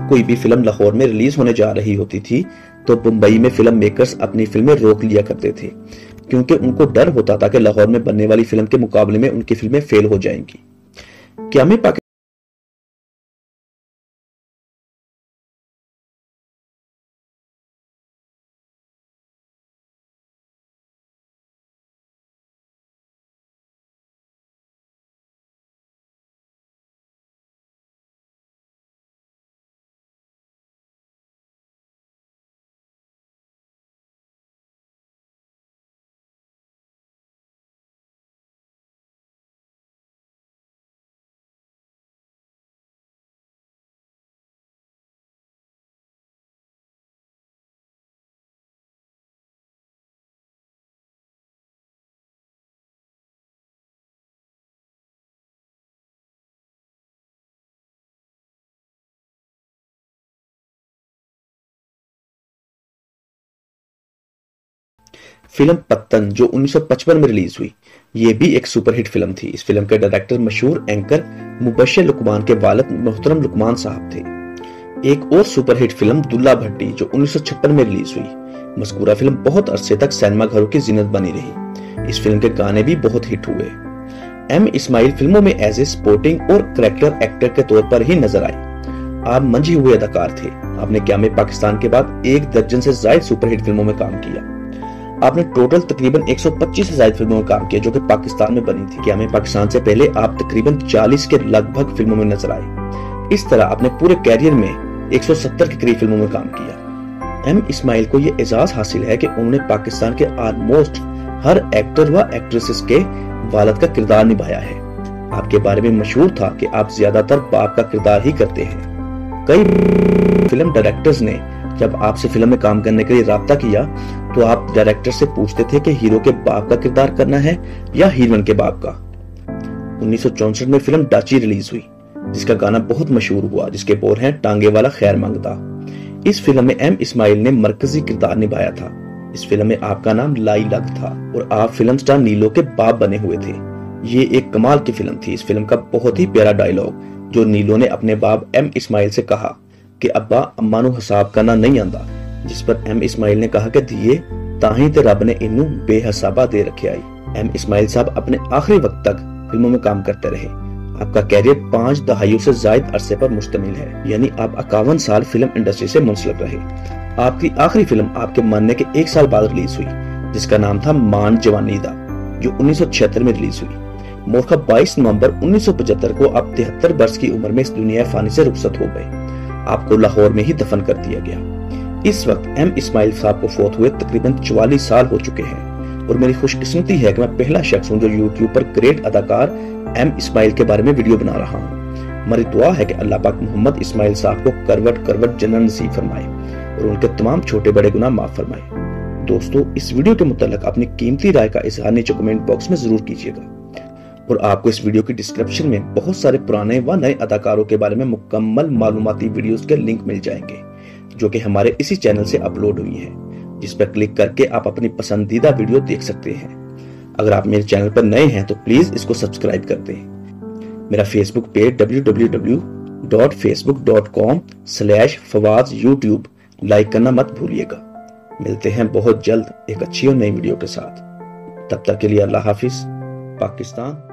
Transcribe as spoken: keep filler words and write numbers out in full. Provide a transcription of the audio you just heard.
जब कोई भी फिल्म लाहौर में रिलीज होने जा रही होती थी तो मुंबई में फिल्म मेकर्स अपनी फिल्में रोक लिया करते थे, क्योंकि उनको डर होता था कि लाहौर में बनने वाली फिल्म के मुकाबले में उनकी फिल्में फेल हो जाएंगी। क्या मैं पाकिस्तान फिल्म पत्तन जो उन्नीस सौ पचपन में रिलीज हुई, ये भी एक सुपरहिट फिल्म थी। इस फिल्म के डायरेक्टर मशहूर एंकर मुबश्शिर लुकमान के वालिद मोहतरम लुकमान साहब थे। एक और सुपरहिट फिल्म दुल्ला भट्टी जो उन्नीस सौ छप्पन में रिलीज हुई। मज़कूरा फिल्म बहुत अरसे तक सिनेमा घरों की जीनत बनी रही। इस फिल्म के गाने भी बहुत हिट हुए। एम इस्माइल फिल्मों में एज ए सपोर्टिंग और कैरेक्टर एक्टर के तौर पर ही नजर आए। आप मंझे हुए अदाकार थे। आपने क्या मैं पाकिस्तान के बाद एक दर्जन से ज्यादा सुपरहिट फिल्मों में काम किया। आपने टोटल तकरीबन एक सौ पच्चीस से ज्यादा फिल्मों में काम किया जो कि पाकिस्तान में बनी थी। क्या मैं पाकिस्तान से पहले आप तकरीबन चालीस के लगभग फिल्मों में नजर आए। इस तरह आपने पूरे कैरियर में एक सौ सत्तर के करीब फिल्मों में काम किया। एम इस्माइल को यह एजाज हासिल है कि उन्होंने पाकिस्तान के ऑलमोस्ट हर एक्टर व एक्ट्रेसेस के वालिद का किरदार निभाया है। आपके बारे में मशहूर था कि आप ज्यादातर बाप का किरदार ही करते हैं। कई फिल्म डायरेक्टर्स ने जब आपसे फिल्म में काम करने के लिए राब्ता किया तो आप डायरेक्टर से पूछते थे कि हीरो के बाप का किरदार करना है या हीरोइन के बाप का। उन्नीस सौ चौसठ में फिल्म डाची रिलीज हुई जिसका गाना बहुत मशहूर हुआ, जिसके बोल हैं टांगे वाला खैर मांगता। इस फिल्म में एम इस्माइल ने मरकजी किरदार निभाया था। इस फिल्म में आपका नाम लाई लग था और आप फिल्म स्टार नीलो के बाप बने हुए थे। ये एक कमाल की फिल्म थी। इस फिल्म का बहुत ही प्यारा डायलॉग जो नीलो ने अपने बाप एम इस्माइल से कहा कि अब्बा अम्मा नू हिसाब करना नहीं आंदा, जिस पर एम इस्माइल ने कहा कि दिए ताही ते रब ने इनू बेहिसाबा दे रखे आई। एम इस्माइल साहब अपने आखिरी वक्त तक फिल्मों में काम करते रहे। आपका कैरियर पांच दहाइयों से ज्यादा अरसे पर मुश्तमिल है, यानी आप इक्यावन साल फिल्म इंडस्ट्री से मुंसलिक रहे। आपकी आखिरी फिल्म आपके मरने के एक साल बाद रिलीज हुई जिसका नाम था मान जवानी दा, जो उन्नीस सौ छिहत्तर में रिलीज हुई। मोरखा बाईस नवंबर उन्नीस सौ पचहत्तर को आप तिहत्तर वर्ष की उम्र में इस दुनिया फानी से रुखसत हो गए। आपको लाहौर में ही दफन कर दिया गया। इस वक्त एम इस्माइल साहब को फौत हुए तकरीबन चौवालीस साल हो चुके हैं और मेरी खुशकिस्मती है कि मैं पहला शख्स हूं जो यूट्यूब पर ग्रेट अदाकार एम इस्माइल के बारे में वीडियो बना रहा हूं। हमारी दुआ है कि अल्लाह पाक मोहम्मद इस्माइल साहब को करवट करवट जन्नत नसीब फरमाए और उनके तमाम छोटे बड़े गुनाह माफ फरमाए। दोस्तों, इस वीडियो के मुताल्लिक अपनी कीमती राय का इजहार नीचे कमेंट बॉक्स में जरूर कीजिएगा और आपको इस वीडियो की डिस्क्रिप्शन में बहुत सारे पुराने व नए अदाकारों के बारे में मुकम्मल मालूमाती वीडियोस के लिंक मिल जाएंगे जो कि हमारे इसी चैनल से अपलोड हुई हैं, जिस पर क्लिक करके आप अपनी पसंदीदा वीडियो देख सकते हैं। अगर आप मेरे चैनल पर नए हैं तो प्लीज इसको सब्सक्राइब कर दें। मेरा Facebook page W W W dot Facebook dot com slash Fawaz YouTube like करना मत भूलिएगा। मिलते हैं बहुत जल्द एक अच्छी और नई वीडियो के साथ। तब तक के लिए अल्लाह हाफिज। पाकिस्तान